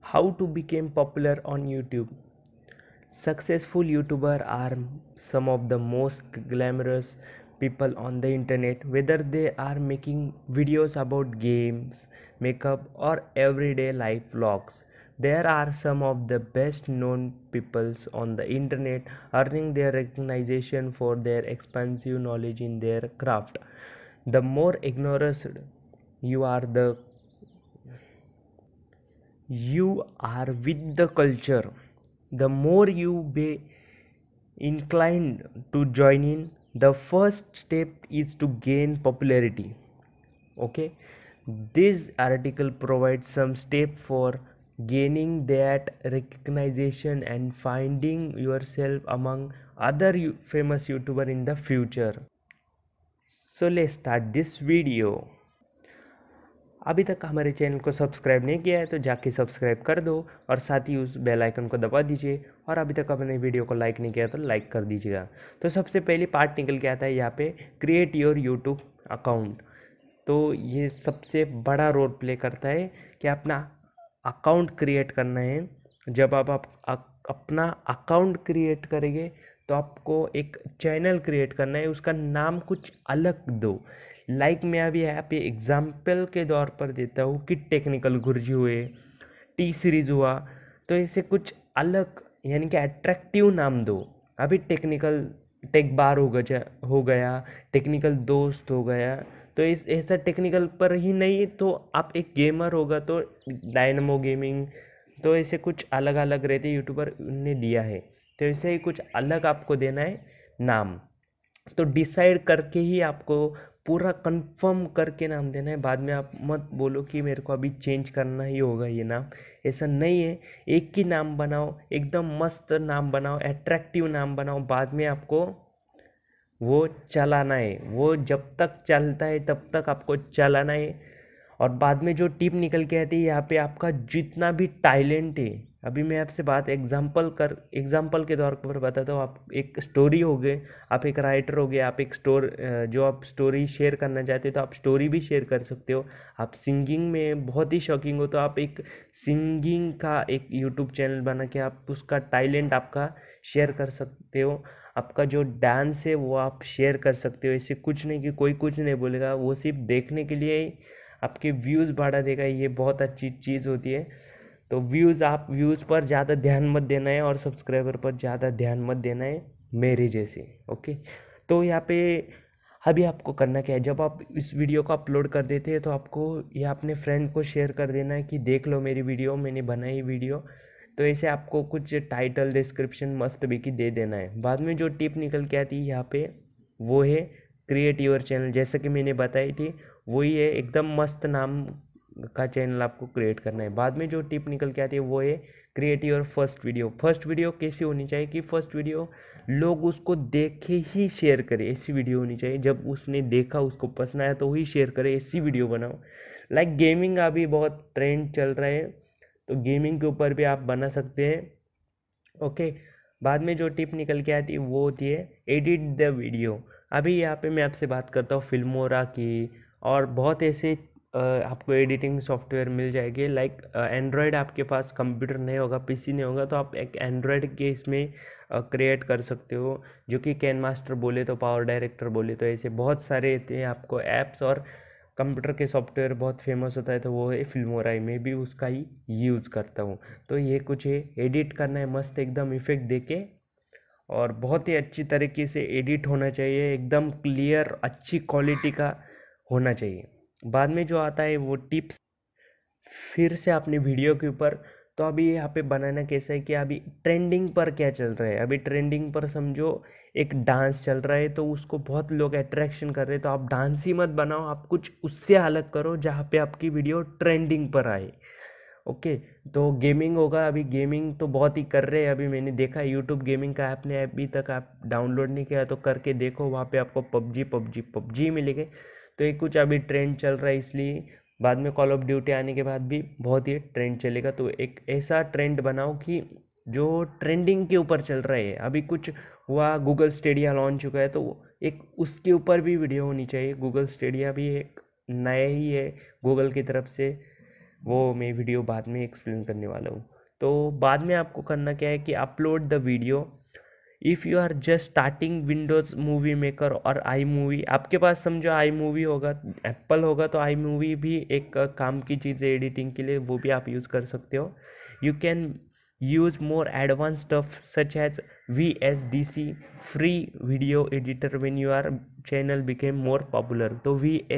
How to become popular on YouTube. Successful YouTubers are some of the most glamorous people on the internet, whether they are making videos about games, makeup, or everyday life vlogs. There are some of the best known peoples on the internet earning their recognition for their expansive knowledge in their craft. The more ignorant you are, the you are with the culture, the more you be inclined to join in. The first step is to gain popularity. Okay, this article provides some step for gaining that recognition and finding yourself among other famous YouTuber in the future. So let's start this video. अभी तक हमारे channel को subscribe नहीं किया है तो जाके subscribe कर दो और साथ ही उस बेल आइकन को दबा दीजिए, और अभी तक आपने वीडियो को लाइक नहीं किया तो लाइक कर दीजिएगा। तो सबसे पहले पार्ट निकल के आता है यहाँ पे क्रिएट योर यूट्यूब अकाउंट। तो ये सबसे बड़ा रोल प्ले करता है कि अपना अकाउंट क्रिएट करना है। जब आप अपना अकाउंट क्रिएट करेंगे तो आपको एक चैनल क्रिएट करना है, उसका नाम कुछ अलग दो। लाइक मैं अभी यहाँ पे एग्जाम्पल के तौर पर देता हूँ कि टेक्निकल गुरुजी हुए, टी सीरीज़ हुआ, तो ऐसे कुछ अलग यानी कि अट्रैक्टिव नाम दो। अभी टेक्निकल टेक बार हो गया, टेक्निकल दोस्त हो गया, तो इस ऐसा टेक्निकल पर ही नहीं तो आप एक गेमर होगा तो डायनमो गेमिंग, तो ऐसे कुछ अलग अलग रहते यूट्यूबर ने दिया है। तो ऐसे ही कुछ अलग आपको देना है नाम। तो डिसाइड करके ही आपको पूरा कंफर्म करके नाम देना है। बाद में आप मत बोलो कि मेरे को अभी चेंज करना ही होगा ये नाम, ऐसा नहीं है। एक ही नाम बनाओ, एकदम मस्त नाम बनाओ, अट्रैक्टिव नाम बनाओ। बाद में आपको वो चलाना है, वो जब तक चलता है तब तक आपको चलाना है। और बाद में जो टिप निकल के आती है यहाँ पे, आपका जितना भी टैलेंट है, अभी मैं आपसे बात एग्जाम्पल के तौर पर बताता हूँ। आप एक स्टोरी हो गए, आप एक राइटर हो गए, आप एक जो आप स्टोरी शेयर करना चाहते हो तो आप स्टोरी भी शेयर कर सकते हो। आप सिंगिंग में बहुत ही शौकीन हो तो आप एक सिंगिंग का एक यूट्यूब चैनल बना के आप उसका टैलेंट आपका शेयर कर सकते हो। आपका जो डांस है वो आप शेयर कर सकते हो। ऐसे कुछ नहीं कि कोई कुछ नहीं बोलेगा, वो सिर्फ देखने के लिए ही आपके व्यूज़ बढ़ा देगा, ये बहुत अच्छी चीज़ होती है। तो व्यूज़ पर ज़्यादा ध्यान मत देना है और सब्सक्राइबर पर ज़्यादा ध्यान मत देना है मेरे जैसे। ओके, तो यहाँ पे अभी आपको करना क्या है, जब आप इस वीडियो को अपलोड कर देते हैं तो आपको या अपने फ्रेंड को शेयर कर देना है कि देख लो मेरी वीडियो, मैंने बनाई वीडियो। तो ऐसे आपको कुछ टाइटल डिस्क्रिप्शन मस्त भी दे देना है। बाद में जो टिप निकल के आती है यहाँ पे वो है क्रिएट योर चैनल। जैसे कि मैंने बताई थी वही है, एकदम मस्त नाम का चैनल आपको क्रिएट करना है। बाद में जो टिप निकल के आती है वो है create your first video. First video कैसी होनी चाहिए कि फर्स्ट वीडियो लोग उसको देखे ही शेयर करें, ऐसी वीडियो होनी चाहिए। जब उसने देखा, उसको पसंद आया तो वही शेयर करे, ऐसी वीडियो बनाओ। लाइक गेमिंग अभी बहुत ट्रेंड चल रहा है तो गेमिंग के ऊपर भी आप बना सकते हैं। ओके, बाद में जो टिप निकल के आती है वो होती है एडिट द वीडियो। अभी यहाँ पे मैं आपसे बात करता हूँ फिल्मोरा की, और बहुत ऐसे आपको एडिटिंग सॉफ्टवेयर मिल जाएंगे। लाइक एंड्रॉयड आपके पास कंप्यूटर नहीं होगा, पीसी नहीं होगा, तो आप एक एंड्रॉयड के इसमें क्रिएट कर सकते हो, जो कि कैन मास्टर बोले तो पावर डायरेक्टर बोले तो ऐसे बहुत सारे थे आपको ऐप्स। और कंप्यूटर के सॉफ्टवेयर बहुत फेमस होता है तो वो है फिल्मोरा, मैं भी उसका ही यूज़ करता हूँ। तो ये कुछ है, एडिट करना है मस्त एकदम इफेक्ट देके, और बहुत ही अच्छी तरीके से एडिट होना चाहिए, एकदम क्लियर अच्छी क्वालिटी का होना चाहिए। बाद में जो आता है वो टिप्स फिर से अपने वीडियो के ऊपर। तो अभी यहाँ पे बनाना कैसा है कि अभी ट्रेंडिंग पर क्या चल रहा है, अभी ट्रेंडिंग पर समझो एक डांस चल रहा है तो उसको बहुत लोग अट्रैक्शन कर रहे हैं, तो आप डांस ही मत बनाओ, आप कुछ उससे अलग करो जहाँ पे आपकी वीडियो ट्रेंडिंग पर आए। ओके, तो गेमिंग होगा, अभी गेमिंग तो बहुत ही कर रहे हैं। अभी मैंने देखा यूट्यूब गेमिंग का ऐप ने अभी तक आप डाउनलोड नहीं किया तो करके देखो, वहाँ पे आपको पबजी मिलेंगे। तो ये कुछ अभी ट्रेंड चल रहा है, इसलिए बाद में कॉल ऑफ ड्यूटी आने के बाद भी बहुत ही ट्रेंड चलेगा। तो एक ऐसा ट्रेंड बनाओ कि जो ट्रेंडिंग के ऊपर चल रहा है। अभी कुछ हुआ, गूगल स्टेडिया लॉन्च चुका है तो एक उसके ऊपर भी वीडियो होनी चाहिए। गूगल स्टेडिया भी एक नया ही है गूगल की तरफ से, वो मैं वीडियो बाद में एक्सप्लेन करने वाला हूँ। तो बाद में आपको करना क्या है कि upload the video. If you are just starting Windows Movie Maker और आई मूवी, आपके पास समझो आई मूवी होगा, एप्पल होगा तो आई मूवी भी एक काम की चीज़ है एडिटिंग के लिए, वो भी आप यूज़ कर सकते हो। You can use more advance stuff such as VSDC free video editor when you are channel became more popular. तो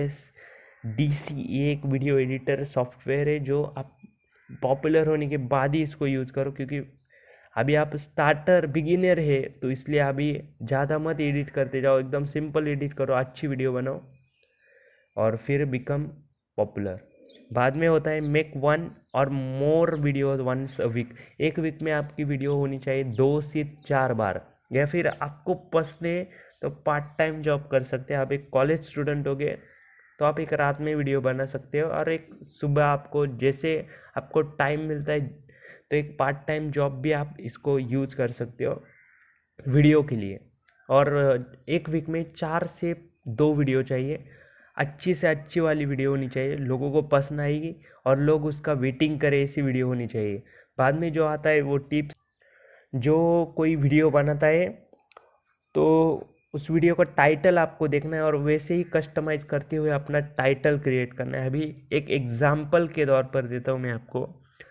VSDC ये एक वीडियो एडिटर सॉफ्टवेयर है जो आप पॉपुलर होने के बाद ही इसको यूज़ करो, क्योंकि अभी आप स्टार्टर बिगिनर है तो इसलिए अभी ज़्यादा मत एडिट करते जाओ, एकदम सिंपल एडिट करो, अच्छी वीडियो बनाओ और फिर बिकम पॉपुलर। बाद में होता है मेक वन और more video once a week. एक वीक में आपकी वीडियो होनी चाहिए 2 से 4 बार। या फिर आपको पसंद है तो पार्ट टाइम जॉब कर सकते हैं। आप एक कॉलेज स्टूडेंट हो गए तो आप एक रात में वीडियो बना सकते हो और एक सुबह आपको जैसे आपको टाइम मिलता है तो एक पार्ट टाइम जॉब भी आप इसको यूज़ कर सकते हो वीडियो के लिए। और एक वीक में 4 से 2 वीडियो चाहिए, अच्छी से अच्छी वाली वीडियो होनी चाहिए, लोगों को पसंद आएगी और लोग उसका वेटिंग करें, ऐसी वीडियो होनी चाहिए। बाद में जो आता है वो टिप्स, जो कोई वीडियो बनाता है तो उस वीडियो का टाइटल आपको देखना है और वैसे ही कस्टमाइज करते हुए अपना टाइटल क्रिएट करना है। अभी एक एग्जाम्पल के तौर पर देता हूँ मैं आपको,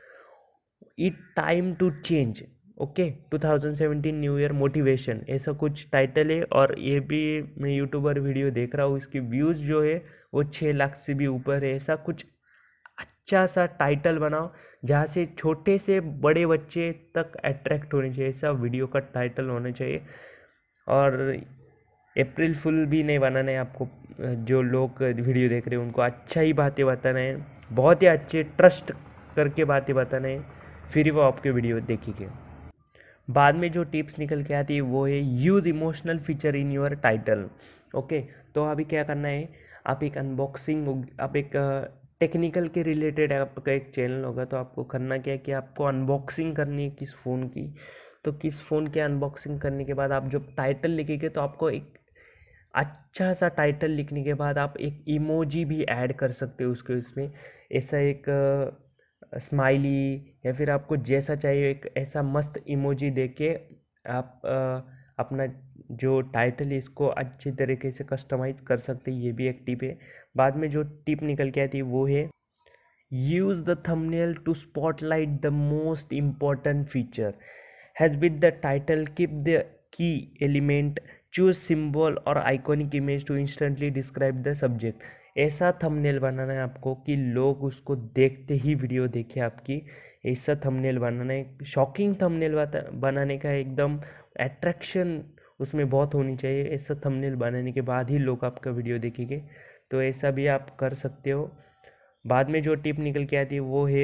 it time to change, okay, 2017 new year motivation, ऐसा कुछ टाइटल है। और ये भी मैं यूट्यूबर वीडियो देख रहा हूँ, इसकी व्यूज़ जो है वो 6 लाख से भी ऊपर है। ऐसा कुछ अच्छा सा टाइटल बनाओ जहाँ से छोटे से बड़े बच्चे तक अट्रैक्ट होने चाहिए, ऐसा वीडियो का टाइटल होना चाहिए। और अप्रैल फुल भी नहीं बनाना है आपको, जो लोग वीडियो देख रहे हैं उनको अच्छा ही बातें बताना है, बहुत ही अच्छे ट्रस्ट करके बातें बताना है, फिर वो आपके वीडियो देखेंगे। बाद में जो टिप्स निकल के आती है वो है use emotional feature in your title. Okay, तो अभी क्या करना है, आप एक अनबॉक्सिंग, आप एक टेक्निकल के रिलेटेड आपका एक चैनल होगा तो आपको करना क्या है कि आपको अनबॉक्सिंग करनी है किस फ़ोन की। तो किस फ़ोन के अनबॉक्सिंग करने के बाद आप जब टाइटल लिखेंगे तो आपको एक अच्छा सा टाइटल लिखने के बाद आप एक इमोजी भी ऐड कर सकते हो उसके उसमें, ऐसा एक स्माइली या फिर आपको जैसा चाहिए एक ऐसा मस्त इमोजी देके आप अपना जो टाइटल है इसको अच्छी तरीके से कस्टमाइज कर सकते हैं। ये भी एक टिप है। बाद में जो टिप निकल के आती है वो है use the thumbnail to spotlight the most important feature. Has with the title, keep the key element, choose symbol और iconic image to instantly describe the subject. ऐसा थंबनेल बनाना है आपको कि लोग उसको देखते ही वीडियो देखे आपकी, ऐसा थंबनेल बनाना है। शॉकिंग थंबनेल बनाने का एकदम अट्रैक्शन उसमें बहुत होनी चाहिए, ऐसा थंबनेल बनाने के बाद ही लोग आपका वीडियो देखेंगे। तो ऐसा भी आप कर सकते हो। बाद में जो टिप निकल के आती है वो है,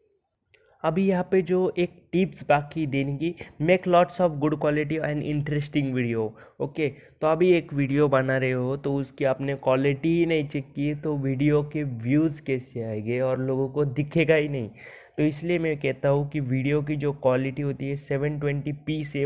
अभी यहाँ पे जो एक टिप्स बाकी देने की, make lots of good quality and interesting video. Okay, तो अभी एक वीडियो बना रहे हो तो उसकी आपने क्वालिटी ही नहीं चेक की तो वीडियो के व्यूज़ कैसे आएंगे और लोगों को दिखेगा ही नहीं। तो इसलिए मैं कहता हूँ कि वीडियो की जो क्वालिटी होती है 720p से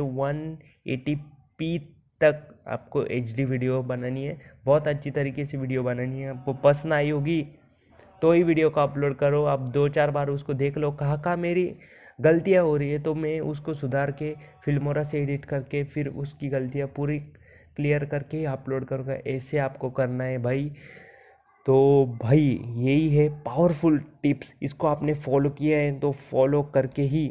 180p तक आपको HD वीडियो बनानी है, बहुत अच्छी तरीके से वीडियो बनानी है। आपको पसंद आई होगी तो ही वीडियो को अपलोड करो। आप 2-4 बार उसको देख लो कहाँ कहाँ मेरी गलतियाँ हो रही है तो मैं उसको सुधार के फिल्मोरा से एडिट करके फिर उसकी गलतियाँ पूरी क्लियर करके ही अपलोड करूँगा। ऐसे आपको करना है भाई। तो भाई यही है पावरफुल टिप्स, इसको आपने फॉलो किया है तो फॉलो करके ही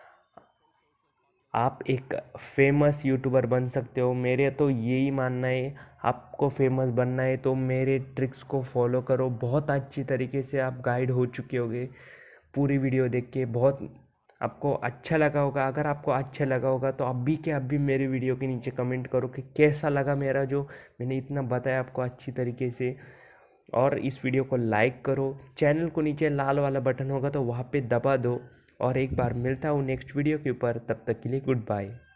आप एक फेमस यूट्यूबर बन सकते हो। मेरे तो यही मानना है, आपको फेमस बनना है तो मेरे ट्रिक्स को फॉलो करो। बहुत अच्छी तरीके से आप गाइड हो चुके होगे पूरी वीडियो देख के, बहुत आपको अच्छा लगा होगा। अगर आपको अच्छा लगा होगा तो अभी के अभी मेरे वीडियो के नीचे कमेंट करो कि कैसा लगा मेरा जो मैंने इतना बताया आपको अच्छी तरीके से। और इस वीडियो को लाइक करो, चैनल को नीचे लाल वाला बटन होगा तो वहाँ पे दबा दो। और एक बार मिलता हूँ नेक्स्ट वीडियो के ऊपर, तब तक के लिए गुड बाय।